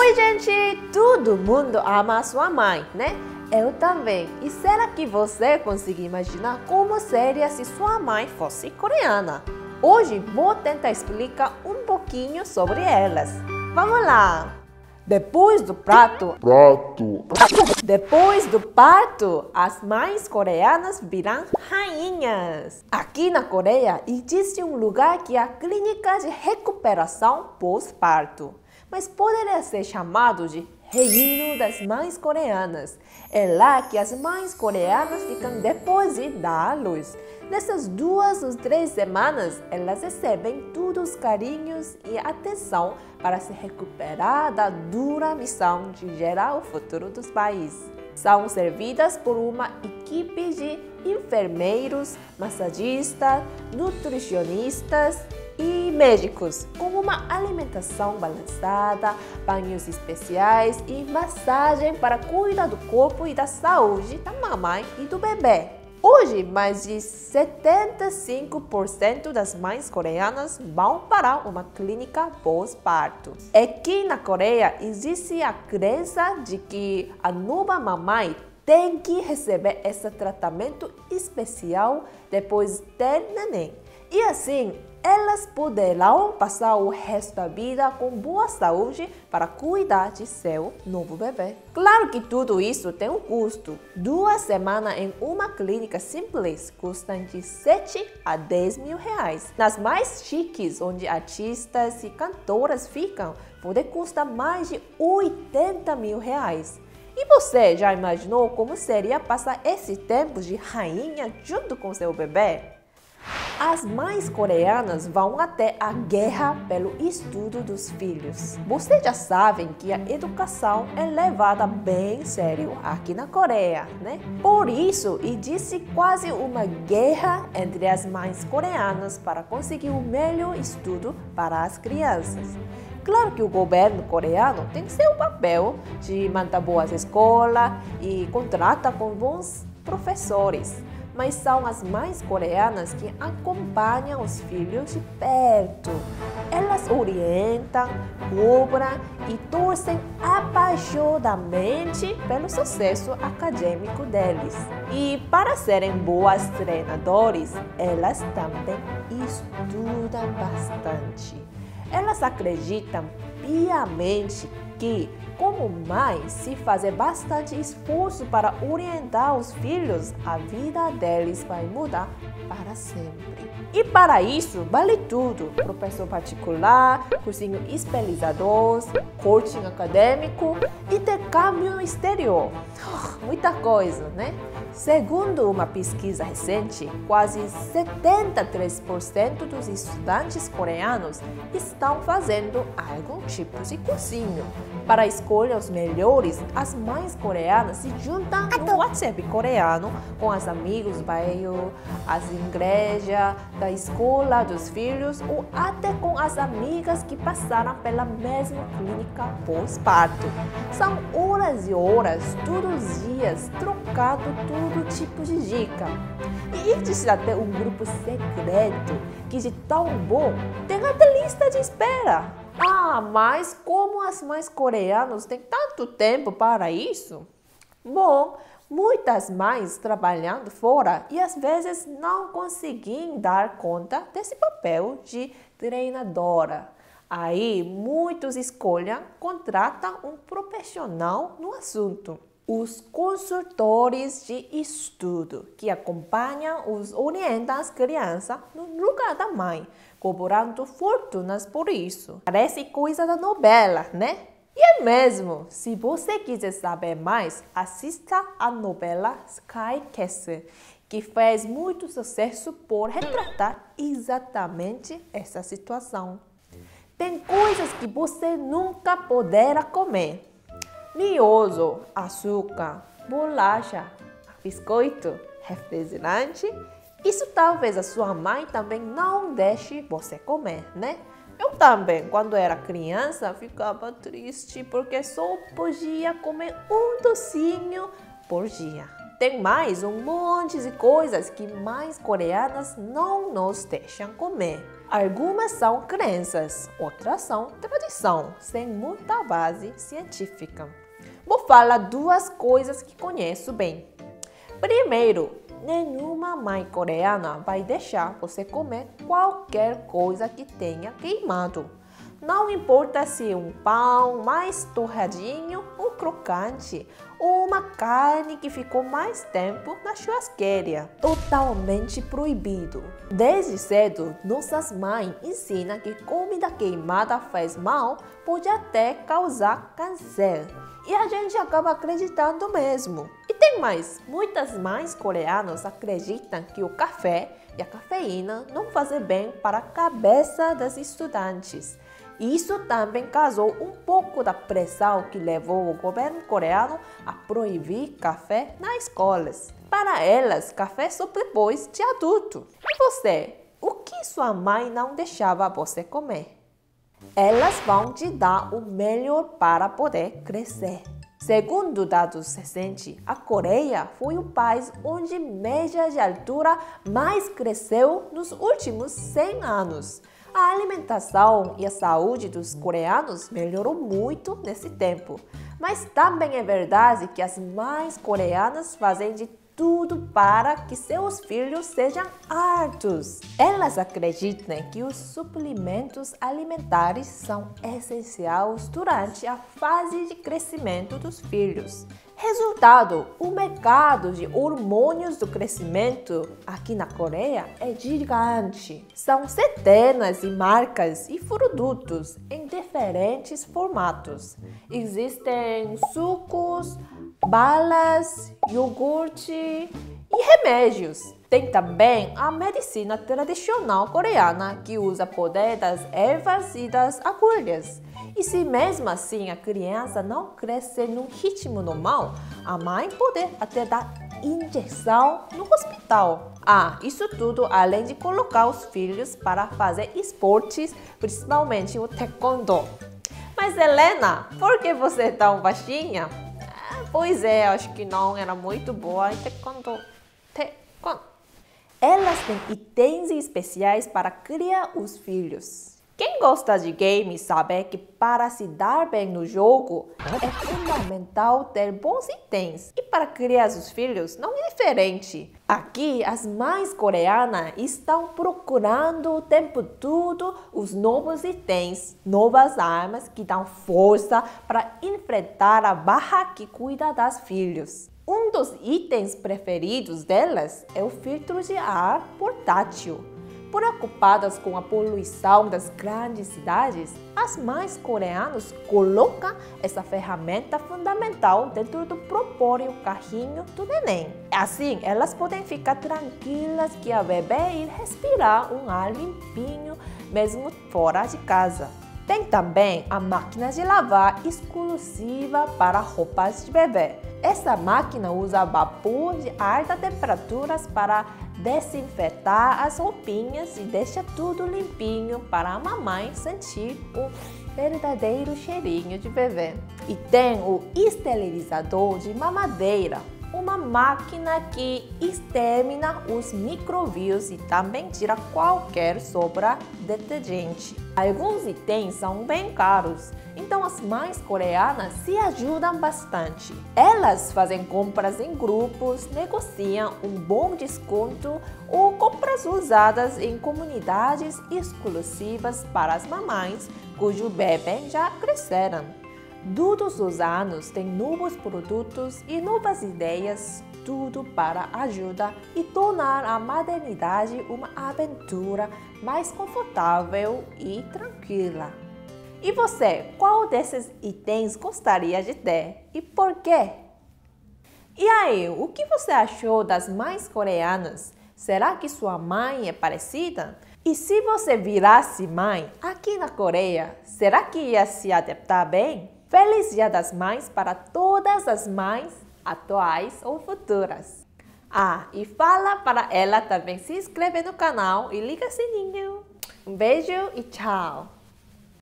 Oi, gente! Todo mundo ama a sua mãe, né? Eu também. E será que você consegue imaginar como seria se sua mãe fosse coreana? Hoje vou tentar explicar um pouquinho sobre elas. Vamos lá! Depois do parto, as mães coreanas viram rainhas. Aqui na Coreia existe um lugar que é a Clínica de Recuperação Pós-Parto, mas poderia ser chamado de Reino das Mães Coreanas. É lá que as mães coreanas ficam depois de dar à luz. Nessas 2 ou 3 semanas, elas recebem todos os carinhos e atenção para se recuperar da dura missão de gerar o futuro dos países. São servidas por uma equipe de enfermeiros, massagistas, nutricionistas e médicos, com uma alimentação balançada, banhos especiais e massagem para cuidar do corpo e da saúde da mamãe e do bebê. Hoje, mais de 75% das mães coreanas vão para uma clínica pós-parto. Aqui na Coreia existe a crença de que a nova mamãe tem que receber esse tratamento especial depois de ter neném. E assim, elas poderão passar o resto da vida com boa saúde para cuidar de seu novo bebê. Claro que tudo isso tem um custo. 2 semanas em uma clínica simples custam de 7 a 10 mil reais. Nas mais chiques, onde artistas e cantoras ficam, pode custar mais de 80 mil reais. E você já imaginou como seria passar esse tempo de rainha junto com seu bebê? As mães coreanas vão até a guerra pelo estudo dos filhos. Vocês já sabem que a educação é levada bem sério aqui na Coreia, né? Por isso, existe quase uma guerra entre as mães coreanas para conseguir o melhor estudo para as crianças. Claro que o governo coreano tem seu papel de manter boas escolas e contrata com bons professores. Mas são as mães coreanas que acompanham os filhos de perto. Elas orientam, cobram e torcem apaixonadamente pelo sucesso acadêmico deles. E para serem boas treinadoras, elas também estudam bastante. Elas acreditam piamente que, como mãe, se fazer bastante esforço para orientar os filhos, a vida deles vai mudar para sempre. E para isso, vale tudo: professor particular, cursinho especializador, coaching acadêmico, intercâmbio exterior. Muita coisa, né? Segundo uma pesquisa recente, quase 73% dos estudantes coreanos estão fazendo algum tipo de cursinho. Para escolher os melhores, as mães coreanas se juntam no WhatsApp coreano com os amigos do bairro, as igrejas, da escola dos filhos ou até com as amigas que passaram pela mesma clínica pós-parto. São horas e horas, todos os dias, trocando todo tipo de dica. E existe até um grupo secreto que, de tão bom, tem até lista de espera. Mas como as mães coreanas têm tanto tempo para isso? Bom, muitas mães trabalhando fora e às vezes não conseguem dar conta desse papel de treinadora. Aí, muitos escolhem contratar um profissional no assunto. Os consultores de estudo, que acompanham e orientam as crianças no lugar da mãe, cobrando fortunas por isso. Parece coisa da novela, né? E é mesmo! Se você quiser saber mais, assista a novela Sky Castle, que fez muito sucesso por retratar exatamente essa situação. Tem coisas que você nunca poderá comer: miojo, açúcar, bolacha, biscoito, refrigerante. Isso talvez a sua mãe também não deixe você comer, né? Eu também, quando era criança, ficava triste porque só podia comer um docinho por dia. Tem mais um monte de coisas que mães coreanas não nos deixam comer. Algumas são crenças, outras são tradição, sem muita base científica. Vou falar duas coisas que conheço bem. Primeiro, nenhuma mãe coreana vai deixar você comer qualquer coisa que tenha queimado. Não importa se é um pão mais torradinho ou crocante, ou uma carne que ficou mais tempo na churrasqueira. Totalmente proibido. Desde cedo, nossas mães ensinam que comida queimada faz mal, pode até causar câncer. E a gente acaba acreditando mesmo. E tem mais, muitas mães coreanas acreditam que o café e a cafeína não fazem bem para a cabeça das estudantes. Isso também causou um pouco da pressão que levou o governo coreano a proibir café nas escolas. Para elas, café só depois de adulto. E você, o que sua mãe não deixava você comer? Elas vão te dar o melhor para poder crescer. Segundo dados recentes, a Coreia foi o país onde a média de altura mais cresceu nos últimos 100 anos. A alimentação e a saúde dos coreanos melhorou muito nesse tempo. Mas também é verdade que as mães coreanas fazem de tudo para que seus filhos sejam altos. Elas acreditam que os suplementos alimentares são essenciais durante a fase de crescimento dos filhos. Resultado, o mercado de hormônios do crescimento aqui na Coreia é gigante. São centenas de marcas e produtos em diferentes formatos. Existem sucos, balas, iogurte e remédios. Tem também a medicina tradicional coreana que usa o poder das ervas e das agulhas. E se mesmo assim a criança não crescer num ritmo normal, a mãe pode até dar injeção no hospital. Isso tudo além de colocar os filhos para fazer esportes, principalmente o taekwondo. Mas Helena, por que você é tão baixinha? Pois é, acho que não era muito boa em taekwondo. Elas têm itens especiais para criar os filhos. Quem gosta de games sabe que para se dar bem no jogo é fundamental ter bons itens. E para criar os filhos não é diferente. Aqui as mães coreanas estão procurando o tempo todo os novos itens, novas armas que dão força para enfrentar a barra que cuida das filhos. Um dos itens preferidos delas é o filtro de ar portátil. Preocupadas com a poluição das grandes cidades, as mães coreanas colocam essa ferramenta fundamental dentro do próprio carrinho do neném. Assim, elas podem ficar tranquilas que a bebê irá respirar um ar limpinho mesmo fora de casa. Tem também a máquina de lavar exclusiva para roupas de bebê. Essa máquina usa vapor de altas temperaturas para desinfetar as roupinhas e deixa tudo limpinho para a mamãe sentir o verdadeiro cheirinho de bebê. E tem o esterilizador de mamadeira, uma máquina que extermina os microvírus e também tira qualquer sobra de detergente. Alguns itens são bem caros, então as mães coreanas se ajudam bastante. Elas fazem compras em grupos, negociam um bom desconto ou compras usadas em comunidades exclusivas para as mamães cujo bebê já cresceram. Todos os anos tem novos produtos e novas ideias, tudo para ajudar e tornar a maternidade uma aventura mais confortável e tranquila. E você, qual desses itens gostaria de ter e por quê? E aí, o que você achou das mães coreanas? Será que sua mãe é parecida? E se você virasse mãe aqui na Coreia, será que ia se adaptar bem? Feliz Dia das Mães para todas as mães atuais ou futuras. E fala para ela também se inscrever no canal e liga o sininho. Um beijo e tchau!